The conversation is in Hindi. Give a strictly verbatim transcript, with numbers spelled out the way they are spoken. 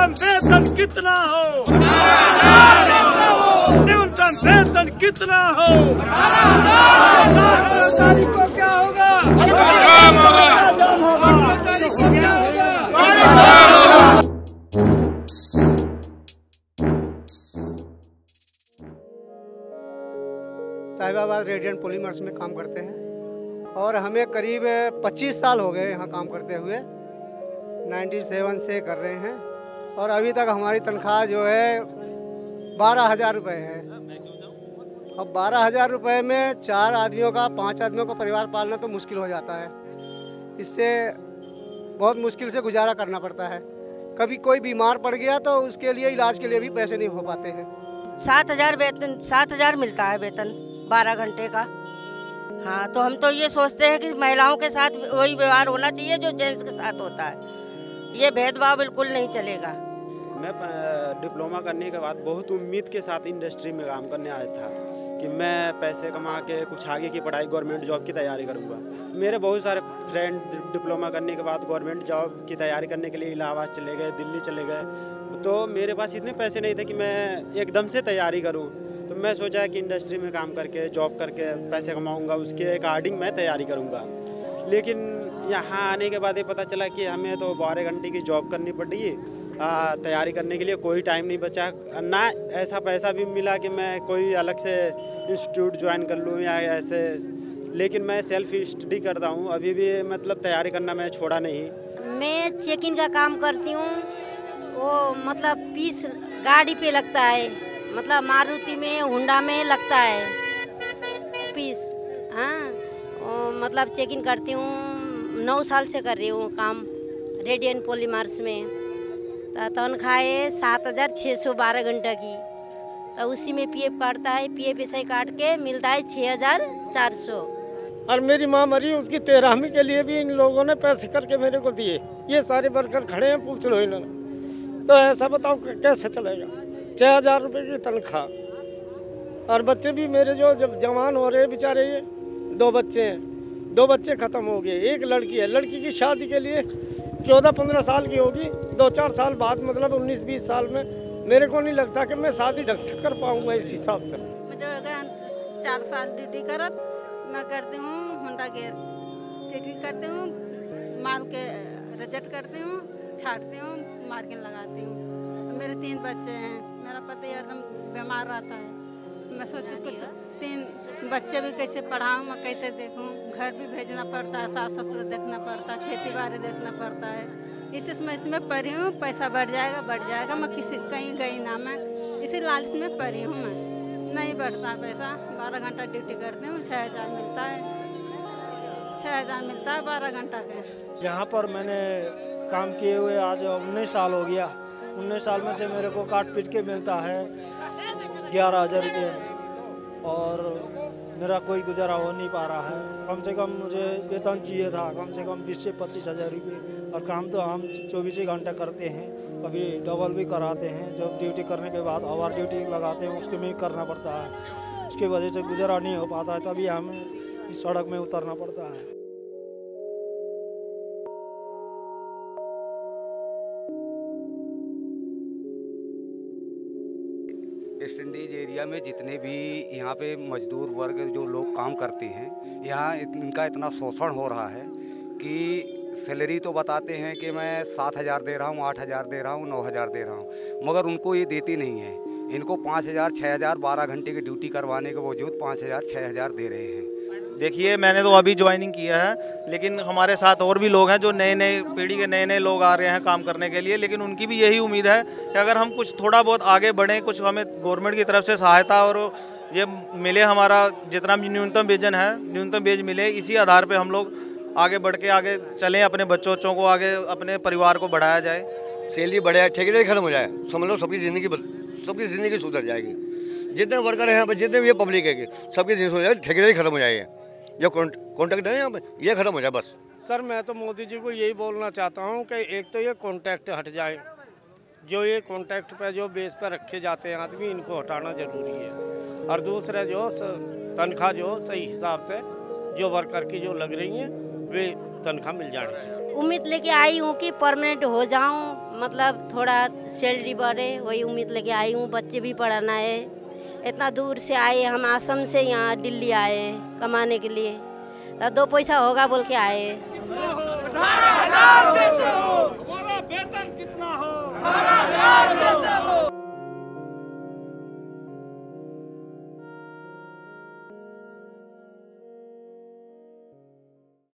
न्यूनतम वेतन कितना हो? न्यूनतम वेतन कितना हो? तारीख को क्या होगा? साहिबाबाद रेडियन पॉलीमर्स में काम करते हैं और हमें करीब पच्चीस साल हो गए यहाँ काम करते हुए। सत्तानवे से कर रहे हैं और अभी तक हमारी तनख्वाह जो है बारह हज़ार रुपये है। अब बारह हज़ार रुपये में चार आदमियों का पांच आदमियों का परिवार पालना तो मुश्किल हो जाता है। इससे बहुत मुश्किल से गुजारा करना पड़ता है। कभी कोई बीमार पड़ गया तो उसके लिए इलाज के लिए भी पैसे नहीं हो पाते हैं। सात हज़ार वेतन सात हज़ार मिलता है वेतन बारह घंटे का। हाँ, तो हम तो ये सोचते हैं कि महिलाओं के साथ वही व्यवहार होना चाहिए जो जेंट्स के साथ होता है। ये भेदभाव बिल्कुल नहीं चलेगा। मैं डिप्लोमा करने के बाद बहुत उम्मीद के साथ इंडस्ट्री में काम करने आया था कि मैं पैसे कमा के कुछ आगे की पढ़ाई गवर्नमेंट जॉब की तैयारी करूंगा। मेरे बहुत सारे फ्रेंड डिप्लोमा करने के बाद गवर्नमेंट जॉब की तैयारी करने के लिए इलाहाबाद चले गए, दिल्ली चले गए। तो मेरे पास इतने पैसे नहीं थे कि मैं एकदम से तैयारी करूं। तो मैं सोचा कि इंडस्ट्री में काम करके जॉब करके पैसे कमाऊंगा, उसके अकॉर्डिंग मैं तैयारी करूंगा। लेकिन यहाँ आने के बाद ये पता चला कि हमें तो बारह घंटे की जॉब करनी पड़ी। तैयारी करने के लिए कोई टाइम नहीं बचा, ना ऐसा पैसा भी मिला कि मैं कोई अलग से इंस्टीट्यूट ज्वाइन कर लूँ या ऐसे। लेकिन मैं सेल्फ स्टडी करता हूँ, अभी भी मतलब तैयारी करना मैं छोड़ा नहीं। मैं चेक इन का काम करती हूँ। वो मतलब पीस गाड़ी पे लगता है, मतलब मारुति में हुंडा में लगता है पीस। हाँ, मतलब चेक इन करती हूँ। नौ साल से कर रही हूँ काम रेडियन पॉलीमर्स में। तो तनख्वाह सात हज़ार छः सौ बारह घंटा की। तो उसी में पीएफ काटता है, पीएफ ऐसा ही काट के मिलता है छः हज़ार चार सौ। और मेरी माँ मरी, उसकी तेरहवीं के लिए भी इन लोगों ने पैसे करके मेरे को दिए। ये सारे वर्कर खड़े हैं, पूछ लो इन्होंने। तो ऐसा बताओ कैसे चलेगा? छः हज़ार रुपये की तनख्वाह। और बच्चे भी मेरे जो जब जवान हो रहे बेचारे, ये दो बच्चे हैं, दो बच्चे ख़त्म हो गए। एक लड़की है, लड़की की शादी के लिए चौदह पंद्रह साल की होगी। दो चार साल बाद मतलब उन्नीस बीस साल में मेरे को नहीं लगता कि मैं शादी ढंग से कर पाऊँगा इस हिसाब से। मुझे चार साल ड्यूटी करत मैं करती हूँ होंडा गैस चेकिंग करती हूँ, माल के रिजेक्ट करती हूँ, छाटती हूँ, मार्किंग लगाती हूँ। मेरे तीन बच्चे हैं, मेरा पति एकदम बीमार रहता है। मैं सोचती कुछ तीन बच्चे भी कैसे पढ़ाऊँ, मैं कैसे देखूँ। घर भी भेजना पड़ता है, सास ससुर देखना पड़ता है, खेती बाड़ी देखना पड़ता है। इसी मैं इसमें पढ़ी हूँ, पैसा बढ़ जाएगा बढ़ जाएगा। मैं किसी कहीं गई ना, मैं इसी लालच में पढ़ी हूँ। मैं नहीं बढ़ता है पैसा। बारह घंटा ड्यूटी करती हूँ, छः हज़ार मिलता है, छः हज़ार मिलता है बारह घंटा के। यहाँ पर मैंने काम किए हुए आज उन्नीस साल हो गया। उन्नीस साल में से मेरे को काट पीट के मिलता है ग्यारह हज़ार रुपये और मेरा कोई गुजारा हो नहीं पा रहा है। कम से कम मुझे वेतन चाहिए था, कम से कम बीस से पच्चीस हज़ार रुपये। और काम तो हम चौबीस ही घंटे करते हैं, कभी डबल भी कराते हैं। जब ड्यूटी करने के बाद ओवर ड्यूटी लगाते हैं, उसके में करना पड़ता है। उसकी वजह से गुजारा नहीं हो पाता है, तभी हमें इस सड़क में उतरना पड़ता है। वेस्ट इंडीज एरिया में जितने भी यहाँ पे मजदूर वर्ग जो लोग काम करते हैं, यहाँ इनका इतना शोषण हो रहा है कि सैलरी तो बताते हैं कि मैं सात हज़ार दे रहा हूँ, आठ हज़ार दे रहा हूँ, नौ हज़ार दे रहा हूँ, मगर उनको ये देती नहीं है। इनको पाँच हज़ार छः हज़ार बारह घंटे की ड्यूटी करवाने के बावजूद पाँच हज़ार छः हज़ार दे रहे हैं। देखिए, मैंने तो अभी ज्वाइनिंग किया है, लेकिन हमारे साथ और भी लोग हैं जो नए नए पीढ़ी के नए नए लोग आ रहे हैं काम करने के लिए। लेकिन उनकी भी यही उम्मीद है कि अगर हम कुछ थोड़ा बहुत आगे बढ़ें, कुछ हमें गवर्नमेंट की तरफ से सहायता और ये मिले, हमारा जितना भी न्यूनतम वेतन है, न्यूनतम वेज मिले, इसी आधार पर हम लोग आगे बढ़ के आगे चलें, अपने बच्चों बच्चों को आगे अपने परिवार को बढ़ाया जाए। सैलरी बढ़े, ठेकेदारी खत्म हो जाए, समझ लो सबकी ज़िंदगी सबकी ज़िंदगी सुधर जाएगी। जितने वर्कर हैं यहाँ पर, जितने भी ये पब्लिक है, सबकी ज़िंदगी सुधर जाए, ठेकेदारी खत्म हो जाएगी, जो कॉन्ट्रैक्ट है यहाँ पर ये खत्म हो जाए बस। सर, मैं तो मोदी जी को यही बोलना चाहता हूँ कि एक तो ये कॉन्ट्रैक्ट हट जाए, जो ये कॉन्ट्रैक्ट पे जो बेस पर रखे जाते हैं आदमी, इनको हटाना ज़रूरी है। और दूसरा जो तनख्वाह जो सही हिसाब से जो वर्कर की जो लग रही है वे तनख्वाह मिल जानी चाहिए। उम्मीद लेके आई हूँ कि परमानेंट हो जाऊँ, मतलब थोड़ा सैलरी बढ़े, वही उम्मीद लेके आई हूँ। बच्चे भी पढ़ाना है, इतना दूर से आए हम, आसम से यहाँ दिल्ली आए कमाने के लिए, तो दो पैसा होगा बोल के आए। हमारा वेतन कितना हो?